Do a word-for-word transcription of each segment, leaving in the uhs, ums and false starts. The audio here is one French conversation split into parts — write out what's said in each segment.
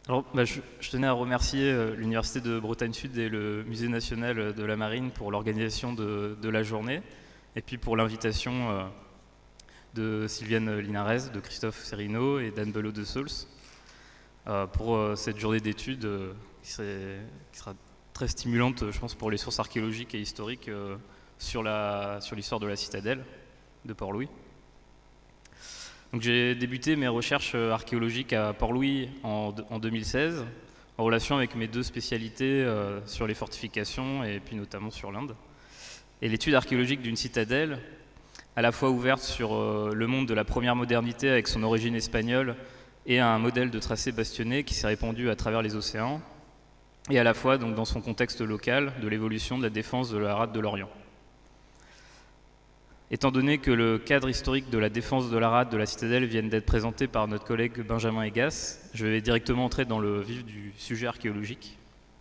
Alors, bah, je, je tenais à remercier euh, l'Université de Bretagne Sud et le Musée national de la Marine pour l'organisation de, de la journée, et puis pour l'invitation euh, de Sylviane Linares, de Christophe Serino et d'Anne Belot de Sauls euh, pour euh, cette journée d'études euh, qui, serait- qui sera très stimulante, je pense, pour les sources archéologiques et historiques euh, sur la- sur l'histoire de la citadelle de Port-Louis. Donc j'ai débuté mes recherches euh, archéologiques à Port-Louis en, en deux mille seize, en relation avec mes deux spécialités euh, sur les fortifications et puis notamment sur l'Inde. Et l'étude archéologique d'une citadelle, à la fois ouverte sur euh, le monde de la première modernité avec son origine espagnole et un modèle de tracé bastionné qui s'est répandu à travers les océans, et à la fois donc, dans son contexte local de l'évolution de la défense de la rade de l'Orient. Étant donné que le cadre historique de la défense de la rade de la citadelle vient d'être présenté par notre collègue Benjamin Egas, je vais directement entrer dans le vif du sujet archéologique.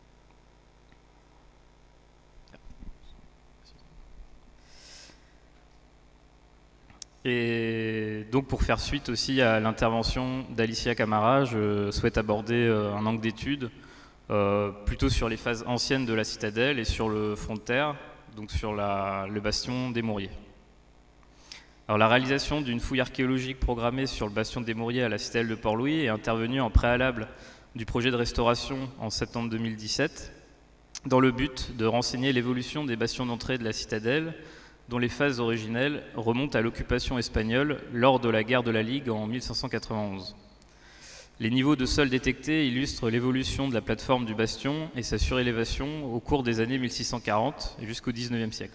Et donc pour faire suite aussi à l'intervention d'Alicia Camara, je souhaite aborder euh, un angle d'étude euh, plutôt sur les phases anciennes de la citadelle et sur le front de terre, donc sur la, le bastion des Mauriers. Alors, la réalisation d'une fouille archéologique programmée sur le bastion des Mauriers à la citadelle de Port-Louis est intervenue en préalable du projet de restauration en septembre deux mille dix-sept, dans le but de renseigner l'évolution des bastions d'entrée de la citadelle, dont les phases originelles remontent à l'occupation espagnole lors de la guerre de la Ligue en mille cinq cent quatre-vingt-onze. Les niveaux de sol détectés illustrent l'évolution de la plateforme du bastion et sa surélévation au cours des années mille six cent quarante jusqu'au dix-neuvième siècle.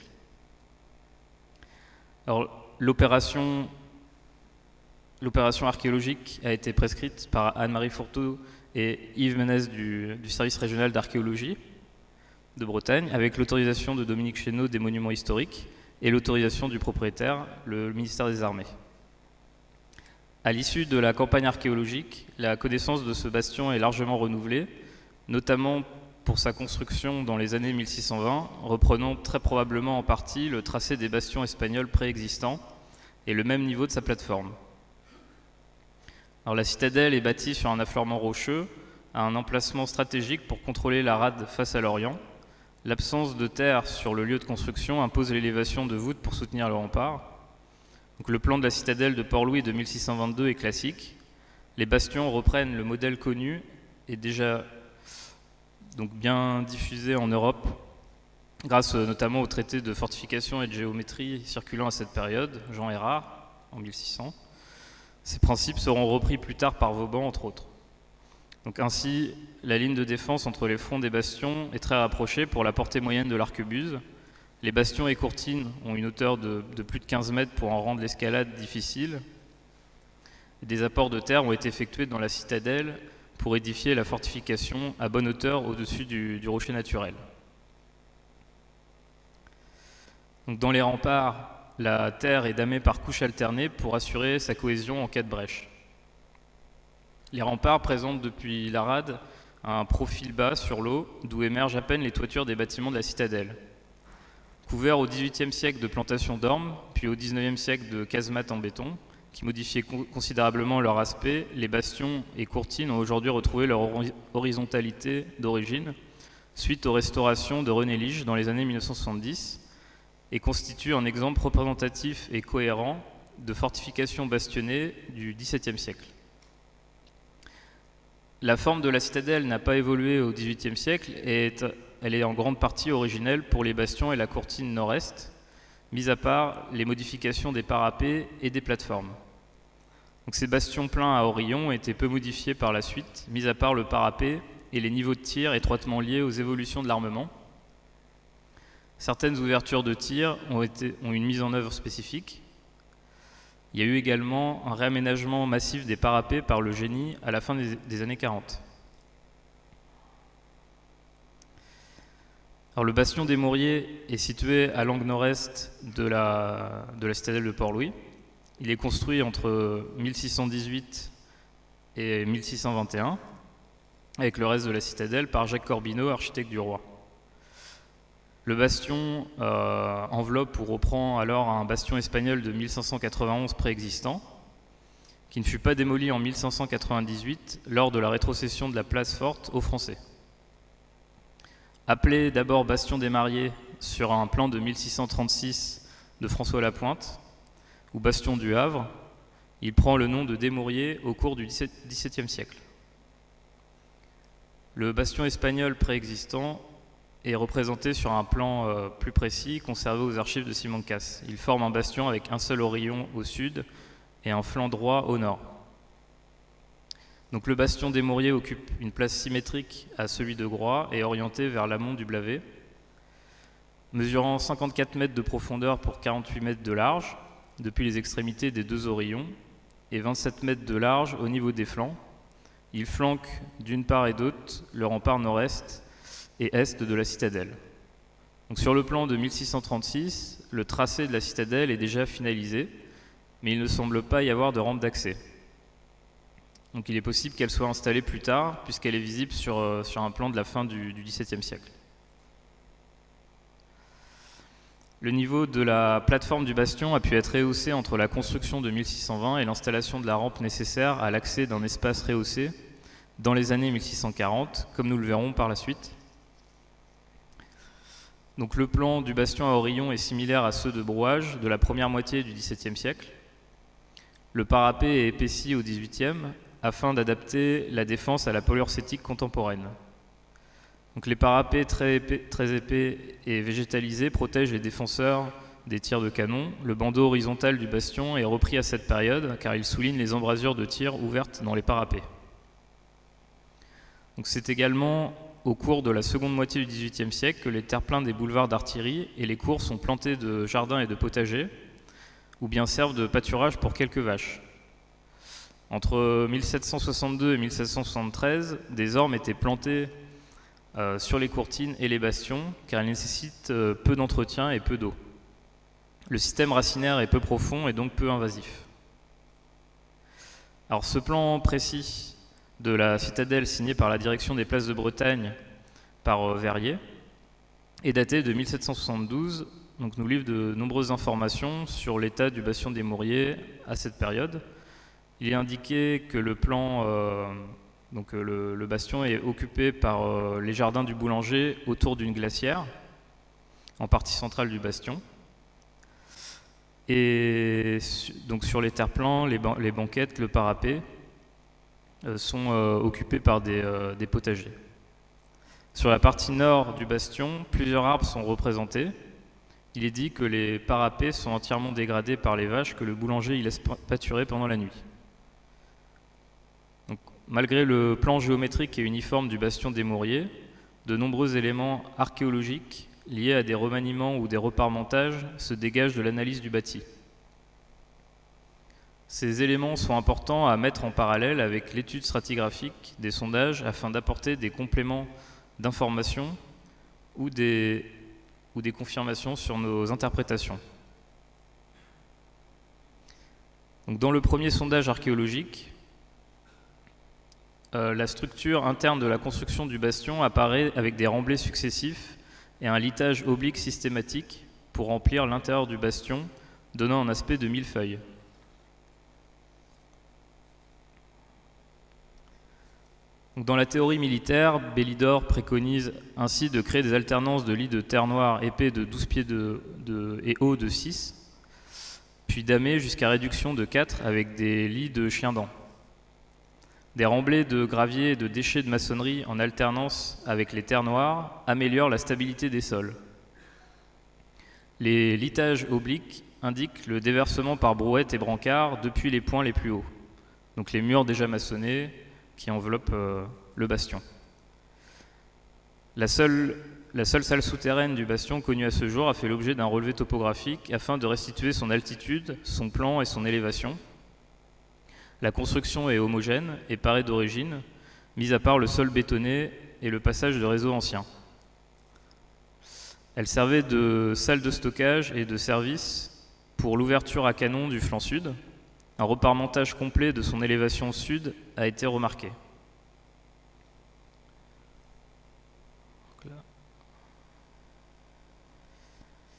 Alors, L'opération archéologique a été prescrite par Anne-Marie Fourteau et Yves Ménez du, du service régional d'archéologie de Bretagne, avec l'autorisation de Dominique Chénaud des monuments historiques et l'autorisation du propriétaire, le ministère des Armées. À l'issue de la campagne archéologique, la connaissance de ce bastion est largement renouvelée, notamment pour sa construction dans les années mille six cent vingt, reprenant très probablement en partie le tracé des bastions espagnols préexistants et le même niveau de sa plateforme. Alors, la citadelle est bâtie sur un affleurement rocheux, à un emplacement stratégique pour contrôler la rade face à l'Orient. L'absence de terre sur le lieu de construction impose l'élévation de voûtes pour soutenir le rempart. Donc, le plan de la citadelle de Port-Louis de mille six cent vingt-deux est classique. Les bastions reprennent le modèle connu et déjà donc bien diffusé en Europe, grâce notamment au traité de fortification et de géométrie circulant à cette période, Jean Erard, en mille six cents. Ces principes seront repris plus tard par Vauban, entre autres. Donc ainsi, la ligne de défense entre les fronts des bastions est très rapprochée pour la portée moyenne de l'arquebuse. Les bastions et courtines ont une hauteur de, de plus de quinze mètres pour en rendre l'escalade difficile. Des apports de terre ont été effectués dans la citadelle pour édifier la fortification à bonne hauteur au-dessus du, du rocher naturel. Donc dans les remparts, la terre est damée par couches alternées pour assurer sa cohésion en cas de brèche. Les remparts présentent depuis la rade un profil bas sur l'eau, d'où émergent à peine les toitures des bâtiments de la citadelle. Couverts au dix-huitième siècle de plantations d'ormes, puis au dix-neuvième siècle de casemates en béton, qui modifiaient considérablement leur aspect, les bastions et courtines ont aujourd'hui retrouvé leur horizontalité d'origine, suite aux restaurations de René Lige dans les années mille neuf cent soixante-dix, et constituent un exemple représentatif et cohérent de fortification bastonnée du dix-septième siècle. La forme de la citadelle n'a pas évolué au dix-huitième siècle et est, elle est en grande partie originelle pour les bastions et la courtine nord-est, mis à part les modifications des parapets et des plateformes. Donc ces bastions pleins à Orillon ont été peu modifiés par la suite, mis à part le parapet et les niveaux de tir étroitement liés aux évolutions de l'armement. Certaines ouvertures de tir ont, été, ont une mise en œuvre spécifique. Il y a eu également un réaménagement massif des parapets par le génie à la fin des, des années quarante. Alors, le bastion des Mauriers est situé à l'angle nord-est de la, de la citadelle de Port-Louis. Il est construit entre mille six cent dix-huit et mille six cent vingt et un, avec le reste de la citadelle, par Jacques Corbineau, architecte du roi. Le bastion euh, enveloppe ou reprend alors un bastion espagnol de mille cinq cent quatre-vingt-onze préexistant. qui ne fut pas démoli en mille cinq cent quatre-vingt-dix-huit lors de la rétrocession de la place forte aux Français. Appelé d'abord Bastion des Mariés sur un plan de mille six cent trente-six de François Lapointe, ou Bastion du Havre, il prend le nom de Desmauriers au cours du dix-septième siècle. Le bastion espagnol préexistant est représenté sur un plan euh, plus précis conservé aux archives de Simancas. Il forme un bastion avec un seul orillon au sud et un flanc droit au nord. Donc le bastion Desmauriers occupe une place symétrique à celui de Groix et orienté vers l'amont du Blavet, mesurant cinquante-quatre mètres de profondeur pour quarante-huit mètres de large depuis les extrémités des deux orillons et vingt-sept mètres de large au niveau des flancs. Il flanque d'une part et d'autre le rempart nord-est et est de la citadelle. Donc sur le plan de mille six cent trente-six, le tracé de la citadelle est déjà finalisé, mais il ne semble pas y avoir de rampe d'accès. Donc il est possible qu'elle soit installée plus tard, puisqu'elle est visible sur, euh, sur un plan de la fin du, du dix-septième siècle. Le niveau de la plateforme du bastion a pu être rehaussé entre la construction de mille six cent vingt et l'installation de la rampe nécessaire à l'accès d'un espace rehaussé dans les années mille six cent quarante, comme nous le verrons par la suite. Donc le plan du bastion à Orillon est similaire à ceux de Brouage de la première moitié du dix-septième siècle. Le parapet est épaissi au dix-huitième afin d'adapter la défense à la polyurcétique contemporaine. Donc les parapets très épais, très épais et végétalisés protègent les défenseurs des tirs de canon. Le bandeau horizontal du bastion est repris à cette période car il souligne les embrasures de tir ouvertes dans les parapets. Donc c'est également au cours de la seconde moitié du dix-huitième siècle que les terre-pleins des boulevards d'artillerie et les cours sont plantés de jardins et de potagers ou bien servent de pâturage pour quelques vaches. Entre mille sept cent soixante-deux et mille sept cent soixante-treize, des ormes étaient plantés euh, sur les courtines et les bastions car elles nécessitent euh, peu d'entretien et peu d'eau. Le système racinaire est peu profond et donc peu invasif. Alors ce plan précis de la citadelle signé par la direction des places de Bretagne par euh, Verrier est daté de mille sept cent soixante-douze, donc nous livre de nombreuses informations sur l'état du bastion des Desmauriers à cette période. Il est indiqué que le plan, euh, donc euh, le, le bastion est occupé par euh, les jardins du boulanger autour d'une glacière, en partie centrale du bastion. Et donc sur les terre-plans, les, ban les banquettes, le parapet euh, sont euh, occupés par des, euh, des potagers. Sur la partie nord du bastion, plusieurs arbres sont représentés. Il est dit que les parapets sont entièrement dégradés par les vaches que le boulanger y laisse pâturer pendant la nuit. Donc, malgré le plan géométrique et uniforme du bastion des Desmauriers, de nombreux éléments archéologiques liés à des remaniements ou des reparementages se dégagent de l'analyse du bâti. Ces éléments sont importants à mettre en parallèle avec l'étude stratigraphique des sondages afin d'apporter des compléments d'informations ou des, ou des confirmations sur nos interprétations. Donc, dans le premier sondage archéologique, euh, la structure interne de la construction du bastion apparaît avec des remblais successifs et un litage oblique systématique pour remplir l'intérieur du bastion, donnant un aspect de millefeuille. Donc, dans la théorie militaire, Bélidor préconise ainsi de créer des alternances de lits de terre noire épais de douze pieds de, de, et hauts de six, puis damés jusqu'à réduction de quatre avec des lits de chien-dent. Des remblais de gravier et de déchets de maçonnerie en alternance avec les terres noires améliorent la stabilité des sols. Les litages obliques indiquent le déversement par brouette et brancard depuis les points les plus hauts, donc les murs déjà maçonnés qui enveloppent euh, le bastion. La seule, la seule salle souterraine du bastion connue à ce jour a fait l'objet d'un relevé topographique afin de restituer son altitude, son plan et son élévation. La construction est homogène et paraît d'origine, mis à part le sol bétonné et le passage de réseaux anciens. Elle servait de salle de stockage et de service pour l'ouverture à canon du flanc sud. Un reparmentage complet de son élévation sud a été remarqué.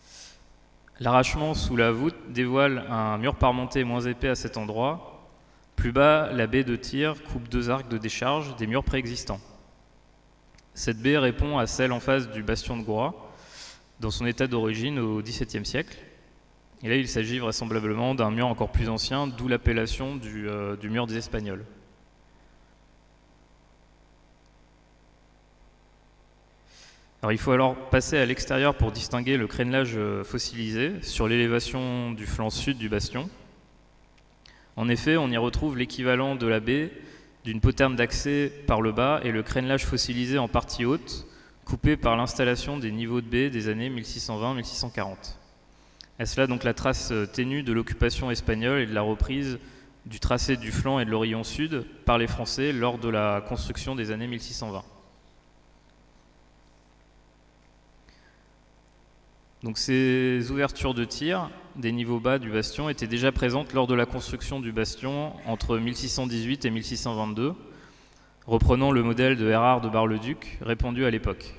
L'arrachement sous la voûte dévoile un mur parmenté moins épais à cet endroit, Plus bas, la baie de tir coupe deux arcs de décharge des murs préexistants. Cette baie répond à celle en face du bastion de Groix, dans son état d'origine au dix-septième siècle. Et là, il s'agit vraisemblablement d'un mur encore plus ancien, d'où l'appellation du, euh, du mur des Espagnols. Alors, il faut alors passer à l'extérieur pour distinguer le crénelage fossilisé sur l'élévation du flanc sud du bastion. En effet, on y retrouve l'équivalent de la baie d'une poterne d'accès par le bas et le crénelage fossilisé en partie haute, coupé par l'installation des niveaux de baie des années mille six cent vingt à mille six cent quarante. Est-ce là donc la trace ténue de l'occupation espagnole et de la reprise du tracé du flanc et de l'Orillon sud par les Français lors de la construction des années mille six cent vingt. Donc ces ouvertures de tir des niveaux bas du bastion étaient déjà présentes lors de la construction du bastion entre mille six cent dix-huit et mille six cent vingt-deux, reprenant le modèle de Erard de Bar-le-Duc répandu à l'époque.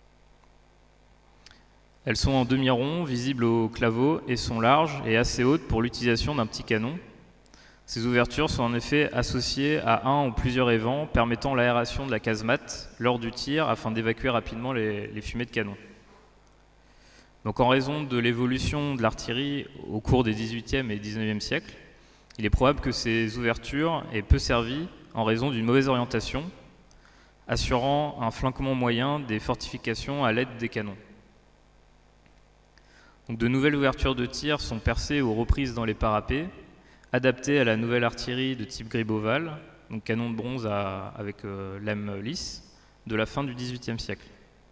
Elles sont en demi-rond, visibles au claveau, et sont larges et assez hautes pour l'utilisation d'un petit canon. Ces ouvertures sont en effet associées à un ou plusieurs évents permettant l'aération de la casemate lors du tir afin d'évacuer rapidement les, les fumées de canon. Donc en raison de l'évolution de l'artillerie au cours des dix-huitième et dix-neuvième siècles, il est probable que ces ouvertures aient peu servi en raison d'une mauvaise orientation, assurant un flanquement moyen des fortifications à l'aide des canons. Donc de nouvelles ouvertures de tir sont percées ou reprises dans les parapets, adaptées à la nouvelle artillerie de type Gribeauval, donc canon de bronze à, avec euh, lame lisse, de la fin du dix-huitième siècle.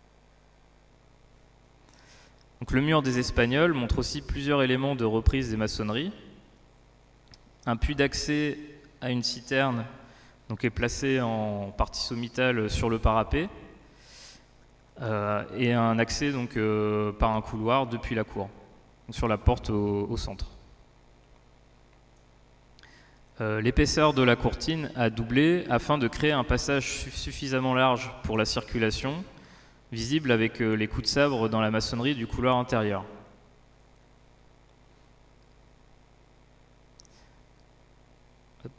Donc le mur des Espagnols montre aussi plusieurs éléments de reprise des maçonneries. Un puits d'accès à une citerne donc, est placé en partie sommitale sur le parapet euh, et un accès donc, euh, par un couloir depuis la cour, donc sur la porte au, au centre. Euh, l'épaisseur de la courtine a doublé afin de créer un passage suffisamment large pour la circulation, visible avec les coups de sabre dans la maçonnerie du couloir intérieur. Hop.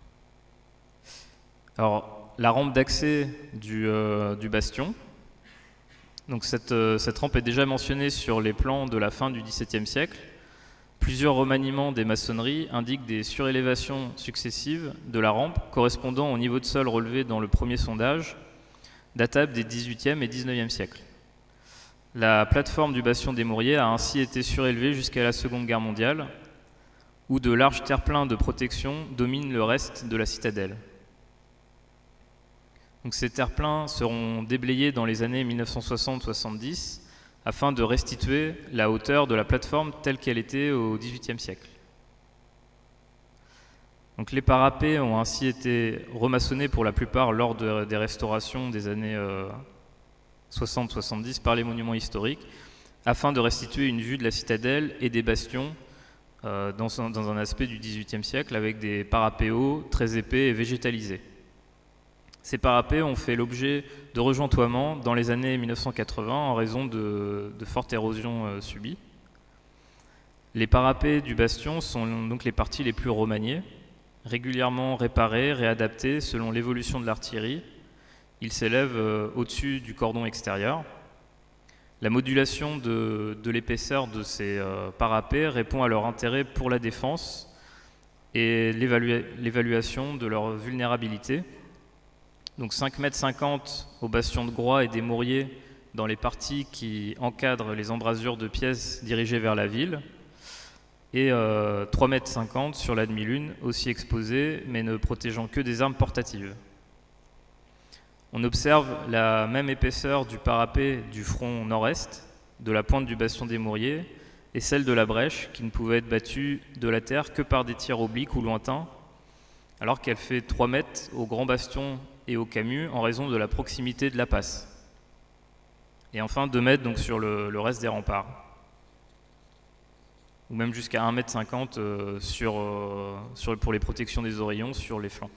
Alors, la rampe d'accès du, euh, du bastion. Donc cette, euh, cette rampe est déjà mentionnée sur les plans de la fin du dix-septième siècle. Plusieurs remaniements des maçonneries indiquent des surélévations successives de la rampe correspondant au niveau de sol relevé dans le premier sondage, datable des dix-huitième et dix-neuvième siècles. La plateforme du bastion des Mauriers a ainsi été surélevée jusqu'à la Seconde Guerre mondiale, où de larges terre-pleins de protection dominent le reste de la citadelle. Donc ces terre-pleins seront déblayés dans les années mille neuf cent soixante soixante-dix afin de restituer la hauteur de la plateforme telle qu'elle était au dix-huitième siècle. Donc les parapets ont ainsi été remaçonnés pour la plupart lors de, des restaurations des années euh, soixante soixante-dix par les monuments historiques, afin de restituer une vue de la citadelle et des bastions euh, dans, son, dans un aspect du dix-huitième siècle avec des parapets hauts, très épais et végétalisés. Ces parapets ont fait l'objet de rejointoiements dans les années mille neuf cent quatre-vingts en raison de, de fortes érosions euh, subies. Les parapets du bastion sont donc les parties les plus remaniées, régulièrement réparés, réadaptés selon l'évolution de l'artillerie. Ils s'élèvent euh, au-dessus du cordon extérieur. La modulation de, de l'épaisseur de ces euh, parapets répond à leur intérêt pour la défense et l'évaluation de leur vulnérabilité. Donc cinq mètres cinquante au bastion de Groix et des Mauriers dans les parties qui encadrent les embrasures de pièces dirigées vers la ville, et euh, trois mètres cinquante sur la demi-lune, aussi exposée, mais ne protégeant que des armes portatives. On observe la même épaisseur du parapet du front nord-est, de la pointe du bastion des Mauriers, et celle de la brèche, qui ne pouvait être battue de la terre que par des tirs obliques ou lointains, alors qu'elle fait trois mètres au grand bastion et au camus en raison de la proximité de la passe. Et enfin deux mètres donc, sur le, le reste des remparts. Ou même jusqu'à un mètre cinquante euh, sur, euh, sur, pour les protections des oreillons sur les flancs.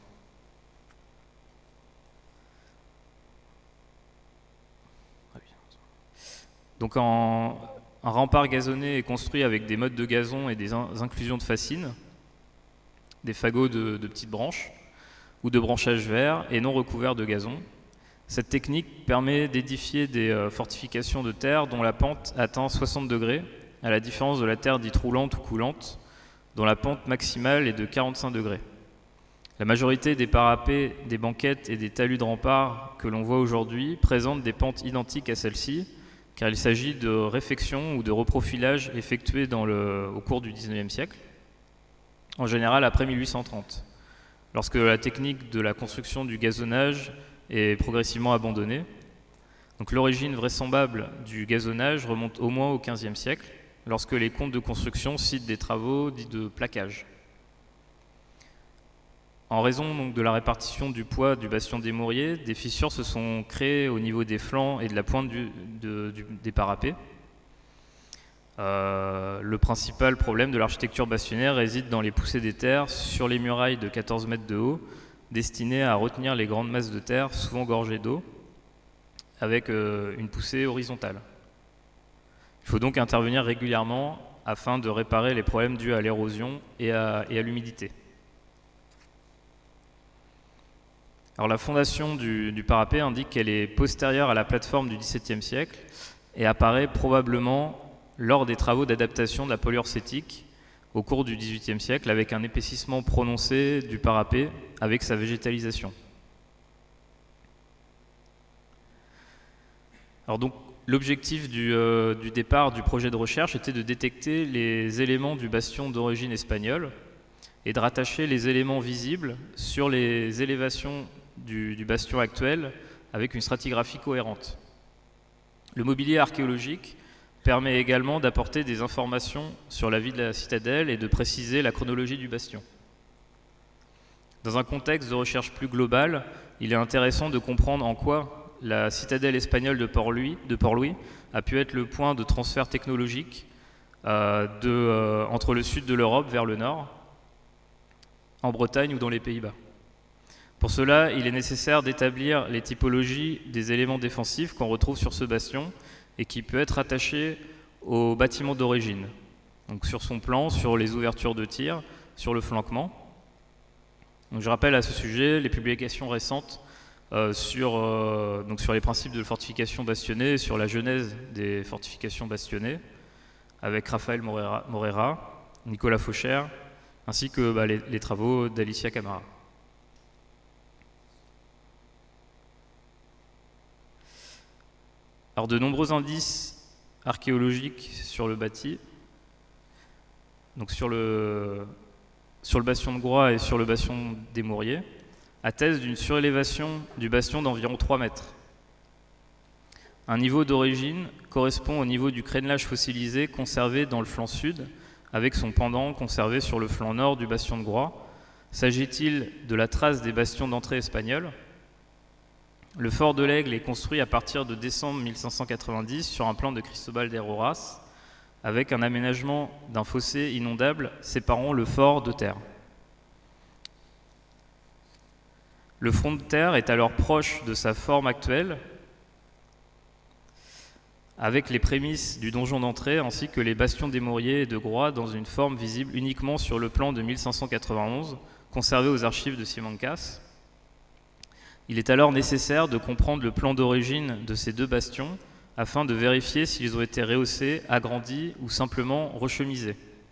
Donc en, un rempart gazonné est construit avec des mottes de gazon et des in- inclusions de fascines. des fagots de, de petites branches ou de branchages verts et non recouverts de gazon. Cette technique permet d'édifier des euh, fortifications de terre dont la pente atteint soixante degrés, à la différence de la terre dite roulante ou coulante, dont la pente maximale est de quarante-cinq degrés. La majorité des parapets, des banquettes et des talus de remparts que l'on voit aujourd'hui présentent des pentes identiques à celles-ci, car il s'agit de réfection ou de reprofilage effectués dans le, au cours du dix-neuvième siècle, en général après mille huit cent trente, lorsque la technique de la construction du gazonnage est progressivement abandonnée. Donc l'origine vraisemblable du gazonnage remonte au moins au quinzième siècle, lorsque les comptes de construction citent des travaux dits de plaquage. En raison donc, de la répartition du poids du bastion des Mauriers, des fissures se sont créées au niveau des flancs et de la pointe du, de, du, des parapets. Euh, le principal problème de l'architecture bastionnaire réside dans les poussées des terres sur les murailles de quatorze mètres de haut, destinées à retenir les grandes masses de terre, souvent gorgées d'eau, avec euh, une poussée horizontale. Il faut donc intervenir régulièrement afin de réparer les problèmes dus à l'érosion et à, et à l'humidité. Alors la fondation du, du parapet indique qu'elle est postérieure à la plateforme du dix-septième siècle et apparaît probablement lors des travaux d'adaptation de la polyurcétique au cours du dix-huitième siècle, avec un épaississement prononcé du parapet avec sa végétalisation. Alors donc l'objectif du, euh, du départ du projet de recherche était de détecter les éléments du bastion d'origine espagnole et de rattacher les éléments visibles sur les élévations du, du bastion actuel avec une stratigraphie cohérente. Le mobilier archéologique permet également d'apporter des informations sur la vie de la citadelle et de préciser la chronologie du bastion. Dans un contexte de recherche plus global, il est intéressant de comprendre en quoi la citadelle espagnole de Port-Louis, de Port-Louis a pu être le point de transfert technologique euh, de, euh, entre le sud de l'Europe vers le nord, en Bretagne ou dans les Pays-Bas. Pour cela, il est nécessaire d'établir les typologies des éléments défensifs qu'on retrouve sur ce bastion et qui peut être attaché au bâtiment d'origine. Donc sur son plan, sur les ouvertures de tir, sur le flanquement. Donc je rappelle à ce sujet les publications récentes euh, sur, euh, donc sur les principes de fortification bastonnée, sur la genèse des fortifications bastionnées, avec Raphaël Morera, Morera Nicolas Fauchère, ainsi que bah, les, les travaux d'Alicia Camara. Alors de nombreux indices archéologiques sur le bâti, donc sur le, sur le bastion de Groix et sur le bastion des Mauriers, attestent d'une surélévation du bastion d'environ trois mètres. Un niveau d'origine correspond au niveau du crénelage fossilisé conservé dans le flanc sud, avec son pendant conservé sur le flanc nord du bastion de Groix. S'agit-il de la trace des bastions d'entrée espagnols? Le fort de l'Aigle est construit à partir de décembre mille cinq cent quatre-vingt-dix sur un plan de Cristobal de Roras, avec un aménagement d'un fossé inondable séparant le fort de terre. Le front de terre est alors proche de sa forme actuelle, avec les prémices du donjon d'entrée ainsi que les bastions des Mauriers et de Groix dans une forme visible uniquement sur le plan de mille cinq cent quatre-vingt-onze, conservé aux archives de Simancas. Il est alors nécessaire de comprendre le plan d'origine de ces deux bastions afin de vérifier s'ils ont été rehaussés, agrandis ou simplement rechemisés.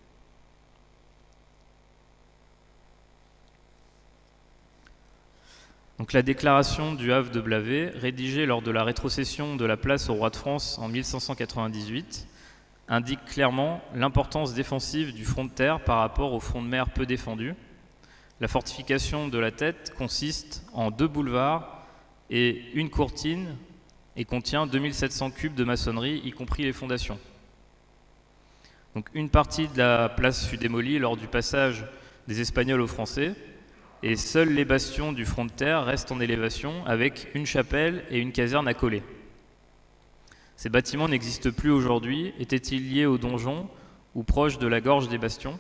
Donc, la déclaration du Havre de Blavet, rédigée lors de la rétrocession de la place au roi de France en mille cinq cent quatre-vingt-dix-huit, indique clairement l'importance défensive du front de terre par rapport au front de mer peu défendu. La fortification de la tête consiste en deux boulevards et une courtine et contient deux mille sept cents cubes de maçonnerie, y compris les fondations. Donc, une partie de la place fut démolie lors du passage des Espagnols aux Français, et seuls les bastions du front de terre restent en élévation avec une chapelle et une caserne accolée. Ces bâtiments n'existent plus aujourd'hui. Étaient-ils liés au donjon ou proches de la gorge des bastions?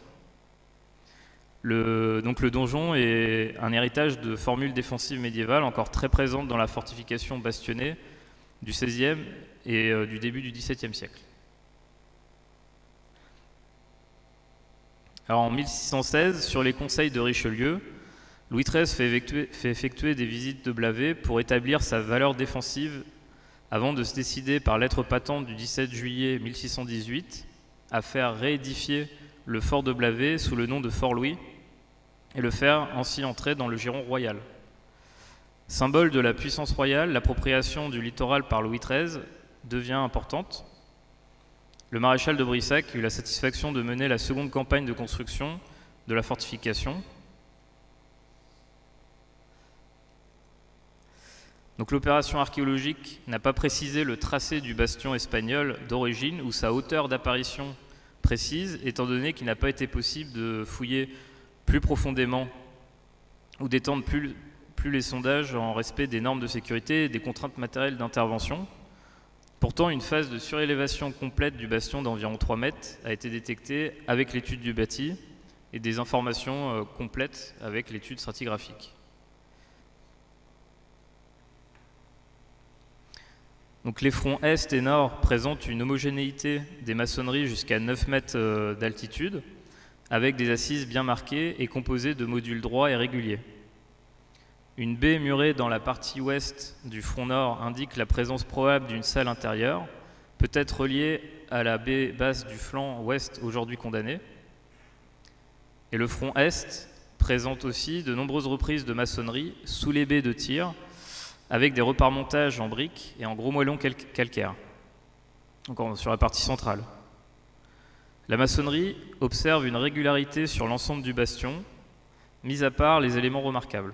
le, donc le donjon est un héritage de formules défensives médiévales encore très présentes dans la fortification bastonnée du seizième et euh, du début du dix-septième siècle. Alors en mille six cent seize, sur les conseils de Richelieu, Louis treize fait effectuer, fait effectuer des visites de Blavet pour établir sa valeur défensive avant de se décider par lettre patente du dix-sept juillet mille six cent dix-huit à faire réédifier le fort de Blavet sous le nom de Fort Louis et le faire ainsi entrer dans le giron royal. Symbole de la puissance royale, l'appropriation du littoral par Louis treize devient importante. Le maréchal de Brissac eut la satisfaction de mener la seconde campagne de construction de la fortification. Donc l'opération archéologique n'a pas précisé le tracé du bastion espagnol d'origine ou sa hauteur d'apparition précise, étant donné qu'il n'a pas été possible de fouiller plus profondément ou d'étendre plus, plus les sondages en respect des normes de sécurité et des contraintes matérielles d'intervention. Pourtant, une phase de surélévation complète du bastion d'environ trois mètres a été détectée avec l'étude du bâti et des informations complètes avec l'étude stratigraphique. Donc, les fronts est et nord présentent une homogénéité des maçonneries jusqu'à neuf mètres d'altitude, avec des assises bien marquées et composées de modules droits et réguliers. Une baie murée dans la partie ouest du front nord indique la présence probable d'une salle intérieure, peut-être reliée à la baie basse du flanc ouest aujourd'hui condamnée. Et le front est présente aussi de nombreuses reprises de maçonnerie sous les baies de tir, avec des reparmontages en briques et en gros moellons cal calcaires, encore sur la partie centrale. La maçonnerie observe une régularité sur l'ensemble du bastion, mis à part les éléments remarquables.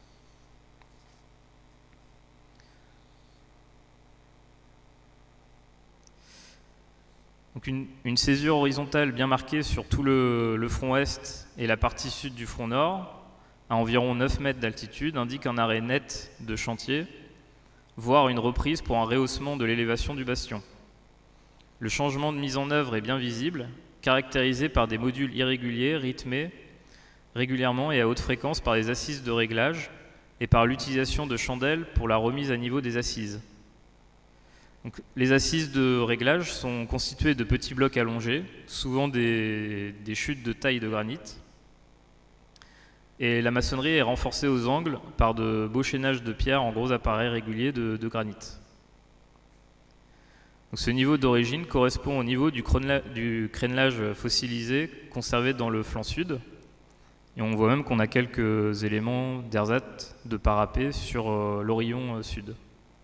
Donc une, une césure horizontale bien marquée sur tout le, le front est et la partie sud du front nord, à environ neuf mètres d'altitude, indique un arrêt net de chantier, voire une reprise pour un rehaussement de l'élévation du bastion. Le changement de mise en œuvre est bien visible, caractérisé par des modules irréguliers, rythmés régulièrement et à haute fréquence par des assises de réglage et par l'utilisation de chandelles pour la remise à niveau des assises. Donc, les assises de réglage sont constituées de petits blocs allongés, souvent des, des chutes de taille de granit. Et la maçonnerie est renforcée aux angles par de beaux chaînages de pierres en gros appareils réguliers de, de granit. Donc, ce niveau d'origine correspond au niveau du, du crénelage fossilisé conservé dans le flanc sud. Et on voit même qu'on a quelques éléments d'ersatz de parapet sur euh, l'Orillon euh, sud.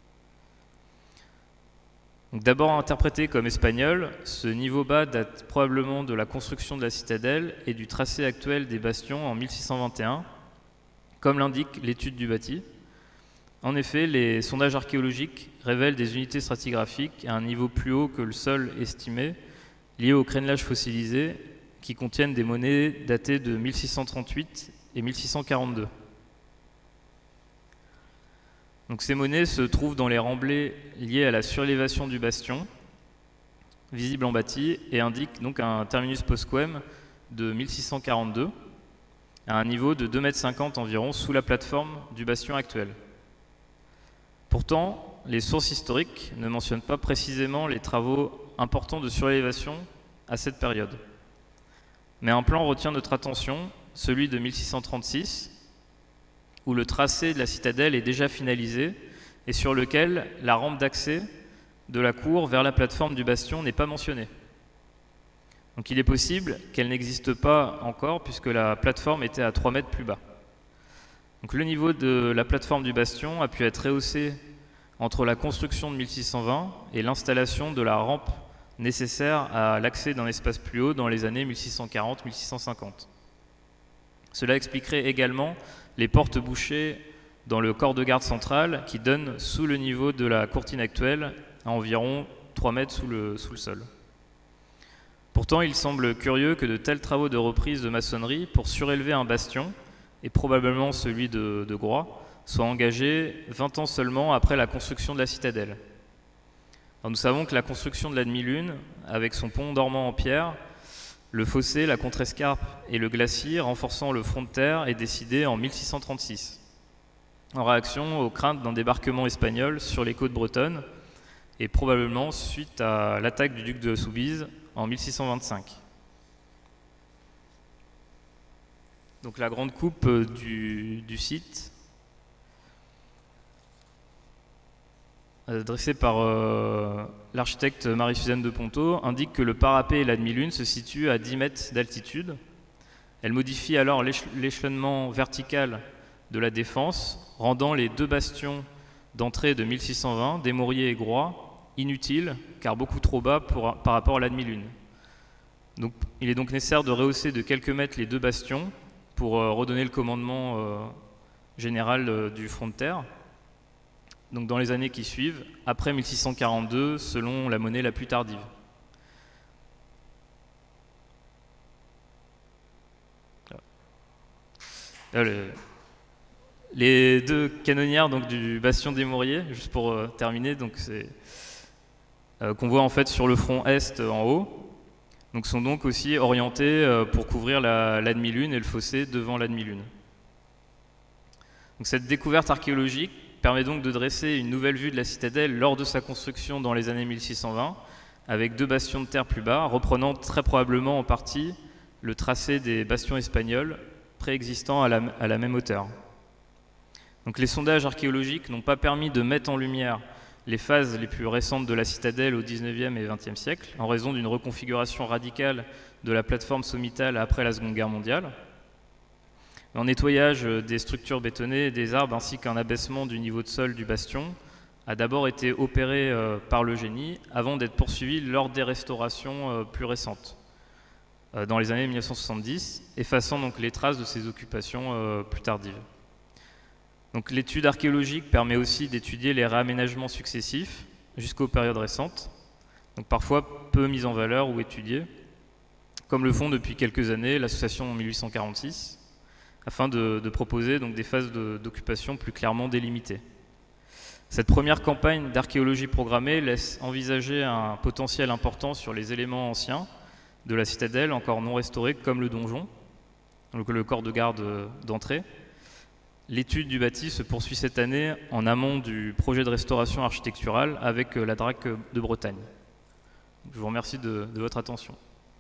D'abord interprété comme espagnol, ce niveau bas date probablement de la construction de la citadelle et du tracé actuel des bastions en mille six cent vingt et un, comme l'indique l'étude du bâti. En effet, les sondages archéologiques révèlent des unités stratigraphiques à un niveau plus haut que le sol estimé, liées au crénelage fossilisé, qui contiennent des monnaies datées de mille six cent trente-huit et mille six cent quarante-deux. Donc ces monnaies se trouvent dans les remblais liés à la surélévation du bastion, visible en bâti, et indiquent donc un terminus postquem de mille six cent quarante-deux, à un niveau de deux mètres cinquante environ sous la plateforme du bastion actuel. Pourtant, les sources historiques ne mentionnent pas précisément les travaux importants de surélévation à cette période. Mais un plan retient notre attention, celui de mille six cent trente-six, où le tracé de la citadelle est déjà finalisé et sur lequel la rampe d'accès de la cour vers la plateforme du bastion n'est pas mentionnée. Donc il est possible qu'elle n'existe pas encore puisque la plateforme était à trois mètres plus bas. Donc le niveau de la plateforme du bastion a pu être rehaussé entre la construction de mille six cent vingt et l'installation de la rampe nécessaire à l'accès d'un espace plus haut dans les années mille six cent quarante à mille six cent cinquante. Cela expliquerait également les portes bouchées dans le corps de garde central qui donnent sous le niveau de la courtine actuelle à environ trois mètres sous le, sous le sol. Pourtant, il semble curieux que de tels travaux de reprise de maçonnerie pour surélever un bastion, et probablement celui de, de Groix, soient engagés vingt ans seulement après la construction de la citadelle. Alors, nous savons que la construction de la demi-lune, avec son pont dormant en pierre, le fossé, la contrescarpe et le glacis renforçant le front de terre est décidé en mille six cent trente-six, en réaction aux craintes d'un débarquement espagnol sur les côtes bretonnes et probablement suite à l'attaque du duc de Soubise en mille six cent vingt-cinq. Donc la grande coupe euh, du, du site, euh, dressée par euh, l'architecte Marie-Suzanne de Ponto, indique que le parapet et la demi-lune se situent à dix mètres d'altitude. Elle modifie alors l'échelonnement vertical de la défense, rendant les deux bastions d'entrée de mille six cent vingt, Desmauriers et Groix, inutiles, car beaucoup trop bas pour, par rapport à la demi-lune. Donc, il est donc nécessaire de rehausser de quelques mètres les deux bastions pour euh, redonner le commandement euh, général euh, du front de terre. Donc, dans les années qui suivent, après mille six cent quarante-deux, selon la monnaie la plus tardive. Là, le, les deux canonnières donc, du bastion des Mauriers, juste pour euh, terminer, donc c'est euh, qu'on voit en fait sur le front est euh, en haut. Donc sont donc aussi orientés euh, pour couvrir la, la demi-lune et le fossé devant la demi-lune. Donc cette découverte archéologique permet donc de dresser une nouvelle vue de la citadelle lors de sa construction dans les années mille six cent vingt, avec deux bastions de terre plus bas, reprenant très probablement en partie le tracé des bastions espagnols préexistants à la, à la même hauteur. Donc les sondages archéologiques n'ont pas permis de mettre en lumière les phases les plus récentes de la citadelle au dix-neuvième et vingtième siècle, en raison d'une reconfiguration radicale de la plateforme sommitale après la Seconde Guerre mondiale, un nettoyage des structures bétonnées et des arbres ainsi qu'un abaissement du niveau de sol du bastion a d'abord été opéré euh, par le génie avant d'être poursuivi lors des restaurations euh, plus récentes, euh, dans les années mille neuf cent soixante-dix, effaçant donc les traces de ces occupations euh, plus tardives. Donc l'étude archéologique permet aussi d'étudier les réaménagements successifs jusqu'aux périodes récentes, donc parfois peu mis en valeur ou étudiés, comme le font depuis quelques années l'association mille huit cent quarante-six, afin de, de proposer donc des phases d'occupation plus clairement délimitées. Cette première campagne d'archéologie programmée laisse envisager un potentiel important sur les éléments anciens de la citadelle encore non restaurés, comme le donjon, donc le corps de garde d'entrée. L'étude du bâti se poursuit cette année en amont du projet de restauration architecturale avec la D R A C de Bretagne. Je vous remercie de, de votre attention.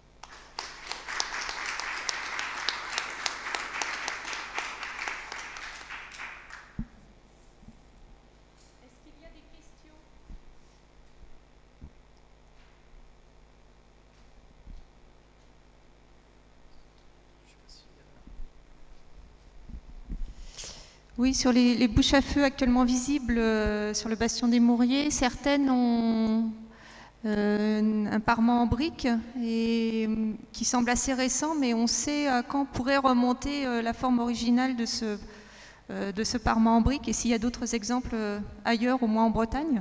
Oui, sur les, les bouches à feu actuellement visibles euh, sur le bastion des Mauriers, certaines ont euh, un parement en briques et, qui semble assez récent, mais on sait à quand pourrait remonter euh, la forme originale de ce, euh, de ce parement en briques et s'il y a d'autres exemples euh, ailleurs, au moins en Bretagne.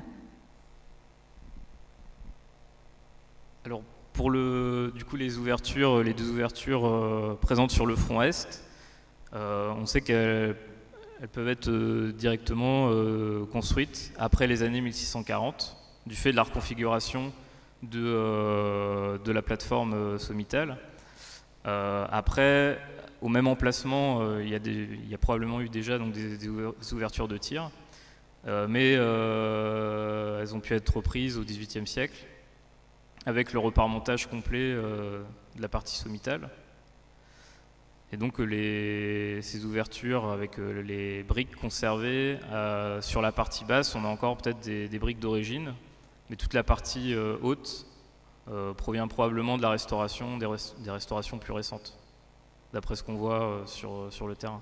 Alors, pour le, du coup, les ouvertures, les deux ouvertures euh, présentes sur le front est, euh, on sait qu'elles Elles peuvent être euh, directement euh, construites après les années mille six cent quarante, du fait de la reconfiguration de, euh, de la plateforme euh, sommitale. Euh, après, au même emplacement, euh, il, y a des, il y a probablement eu déjà donc, des, des ouvertures de tir, euh, mais euh, elles ont pu être reprises au dix-huitième siècle, avec le reparmontage complet euh, de la partie sommitale. Et donc les, ces ouvertures avec euh, les briques conservées, euh, sur la partie basse, on a encore peut-être des, des briques d'origine, mais toute la partie euh, haute euh, provient probablement de la restauration, des, res, des restaurations plus récentes, d'après ce qu'on voit euh, sur, sur le terrain.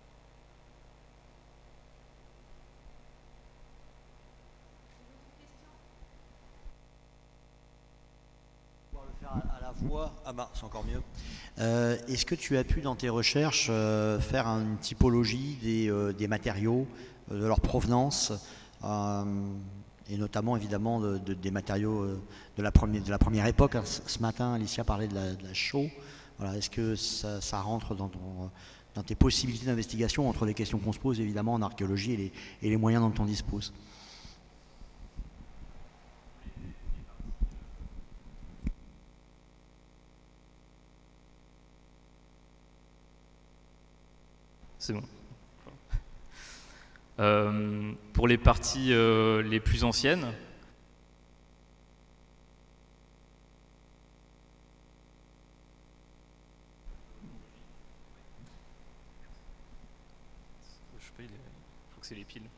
À la voix, ah bah c'est encore mieux. Euh, Est-ce que tu as pu dans tes recherches euh, faire une typologie des, euh, des matériaux, euh, de leur provenance, euh, et notamment évidemment de, de, des matériaux euh, de, la première, de la première époque. Alors, ce matin, Alicia parlait de la, de la chaux. Voilà, est-ce que ça, ça rentre dans, ton, dans tes possibilités d'investigation entre les questions qu'on se pose évidemment en archéologie et les, et les moyens dont on dispose? C'est bon. Euh, pour les parties euh, les plus anciennes, pas, il est... je crois que c'est les piles.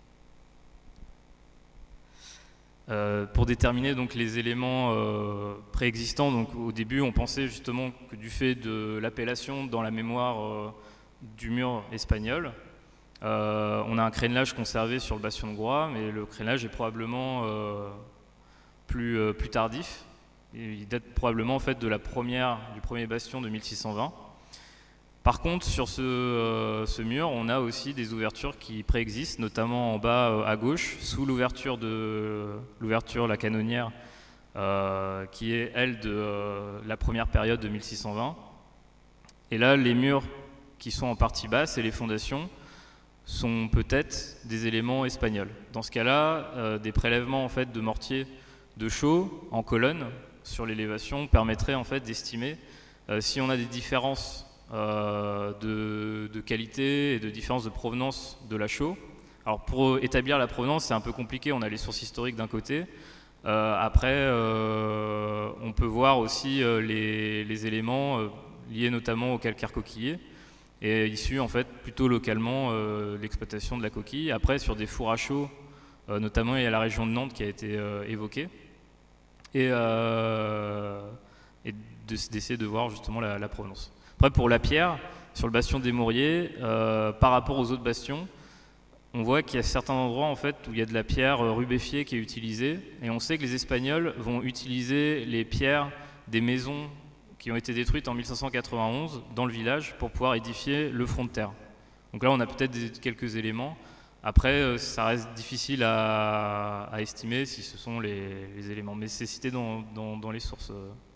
Euh, pour déterminer donc les éléments euh, préexistants, donc au début on pensait justement que du fait de l'appellation dans la mémoire euh, du mur espagnol, euh, on a un crénelage conservé sur le bastion de Groix, mais le crénelage est probablement euh, plus, euh, plus tardif. Et il date probablement en fait de la première, du premier bastion de mille six cent vingt. Par contre, sur ce, euh, ce mur, on a aussi des ouvertures qui préexistent, notamment en bas euh, à gauche, sous l'ouverture de l'ouverture, la canonnière, euh, qui est elle de euh, la première période de mille six cent vingt. Et là, les murs qui sont en partie basse et les fondations sont peut-être des éléments espagnols. Dans ce cas-là, euh, des prélèvements en fait de mortier de chaux en colonne sur l'élévation permettraient en fait d'estimer euh, si on a des différences Euh, de, de qualité et de différence de provenance de la chaux. Alors pour établir la provenance, c'est un peu compliqué, on a les sources historiques d'un côté. Euh, après, euh, on peut voir aussi euh, les, les éléments euh, liés notamment au calcaire coquillé et issus en fait plutôt localement euh, de l'exploitation de la coquille. Après, sur des fours à chaux, euh, notamment il y a la région de Nantes qui a été euh, évoquée. Et, euh, et d'essayer de, de voir justement la, la provenance. Après, pour la pierre, sur le bastion des Mauriers, euh, par rapport aux autres bastions, on voit qu'il y a certains endroits en fait, où il y a de la pierre rubéfiée qui est utilisée. Et on sait que les Espagnols vont utiliser les pierres des maisons qui ont été détruites en mille cinq cent quatre-vingt-onze dans le village pour pouvoir édifier le front de terre. Donc là, on a peut-être quelques éléments. Après, ça reste difficile à, à estimer si ce sont les, les éléments. Mais c'est cité dans, dans, dans les sources.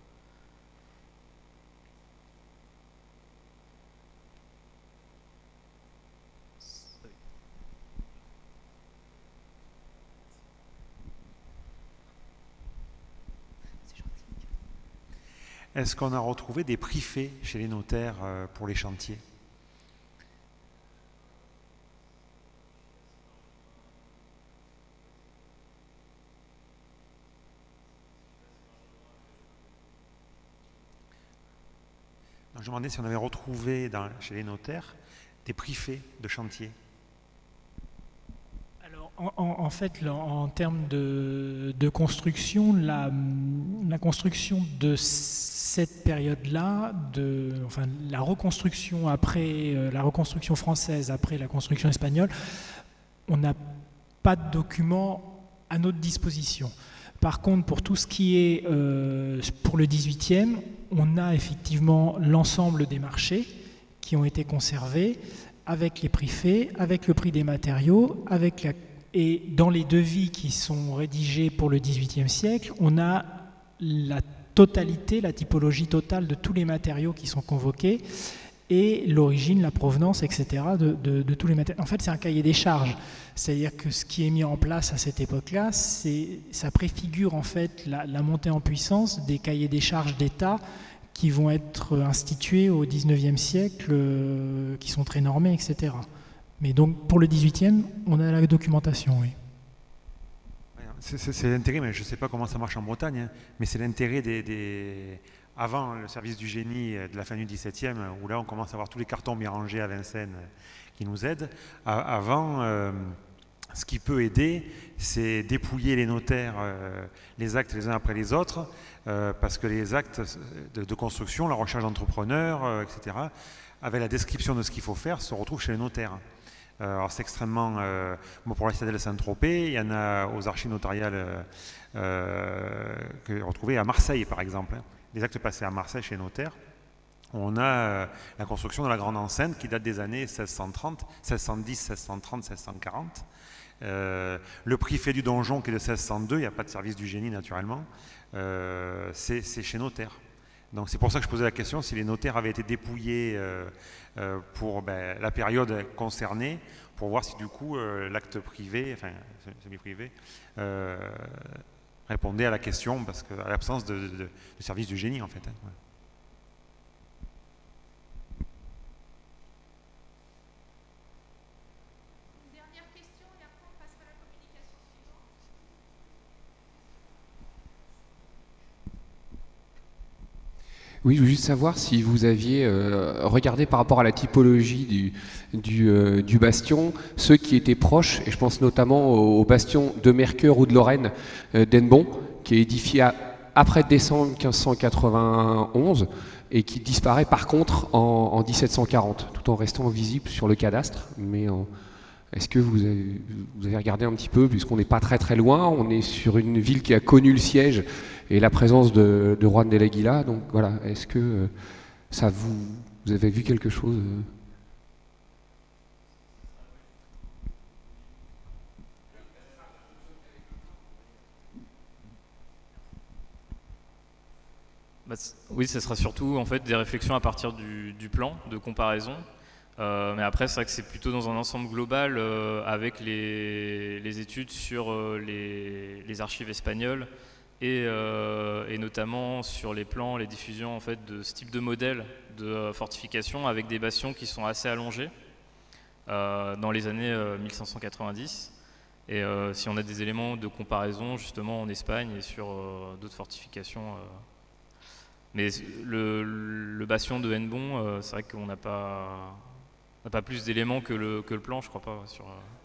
Est-ce qu'on a retrouvé des prix faits chez les notaires pour les chantiers? Donc, je me demandais si on avait retrouvé dans, chez les notaires des prix faits de chantier. En, en fait, en termes de, de construction, la, la construction de cette période-là, de, enfin, la reconstruction après euh, la reconstruction française après la construction espagnole, on n'a pas de documents à notre disposition. Par contre, pour tout ce qui est euh, pour le dix-huitième, on a effectivement l'ensemble des marchés qui ont été conservés avec les prix faits, avec le prix des matériaux, avec la Et dans les devis qui sont rédigés pour le dix-huitième siècle, on a la totalité, la typologie totale de tous les matériaux qui sont convoqués et l'origine, la provenance, et cetera de, de, de tous les matériaux. En fait, c'est un cahier des charges. C'est-à-dire que ce qui est mis en place à cette époque-là, ça préfigure en fait la, la montée en puissance des cahiers des charges d'État qui vont être institués au dix-neuvième siècle, euh, qui sont très normés, et cetera. Mais donc, pour le dix-huitième, on a la documentation, oui. C'est l'intérêt, mais je ne sais pas comment ça marche en Bretagne, hein, mais c'est l'intérêt des, des... Avant le service du génie de la fin du dix-septième, où là, on commence à avoir tous les cartons bien rangés à Vincennes qui nous aident. Avant, euh, ce qui peut aider, c'est dépouiller les notaires, euh, les actes les uns après les autres, euh, parce que les actes de, de construction, la recherche d'entrepreneurs, euh, et cetera, avec la description de ce qu'il faut faire, se retrouvent chez les notaires. Alors c'est extrêmement... Euh, bon, pour la citadelle de Saint-Tropez, il y en a aux archives notariales euh, que retrouvées à Marseille, par exemple. Les actes passés à Marseille chez les notaires. On a euh, la construction de la grande enceinte qui date des années seize cent trente, seize cent dix, seize cent trente, seize cent quarante. Euh, le prix fait du donjon qui est de seize cent deux, il n'y a pas de service du génie naturellement, euh, c'est chez notaire. Donc c'est pour ça que je posais la question si les notaires avaient été dépouillés euh, euh, pour ben, la période concernée, pour voir si du coup euh, l'acte privé, enfin semi-privé, euh, répondait à la question, parce qu'à l'absence de, de, de, de service du génie en fait. Hein, ouais. Oui, je veux juste savoir si vous aviez euh, regardé par rapport à la typologie du, du, euh, du bastion, ceux qui étaient proches, et je pense notamment au, au bastion de Mercœur ou de Lorraine euh, d'Hennebont, qui est édifié à, après décembre quinze cent quatre-vingt-onze et qui disparaît par contre en, en mille sept cent quarante, tout en restant visible sur le cadastre. Mais en, est-ce que vous avez, vous avez regardé un petit peu, puisqu'on n'est pas très très loin, on est sur une ville qui a connu le siège et la présence de, de Juan de l'Aguila, donc voilà, est-ce que euh, ça vous, vous avez vu quelque chose euh... Bah, oui, ce sera surtout en fait des réflexions à partir du, du plan de comparaison. Euh, mais après, c'est vrai que c'est plutôt dans un ensemble global euh, avec les, les études sur euh, les, les archives espagnoles et, euh, et notamment sur les plans, les diffusions en fait, de ce type de modèle de euh, fortification avec des bastions qui sont assez allongés euh, dans les années euh, mille cinq cent quatre-vingt-dix. Et euh, si on a des éléments de comparaison justement en Espagne et sur euh, d'autres fortifications. Euh, mais le, le bastion de Hennebont, euh, c'est vrai qu'on n'a pas... On n'a pas plus d'éléments que le, que le plan, je crois pas. Sur,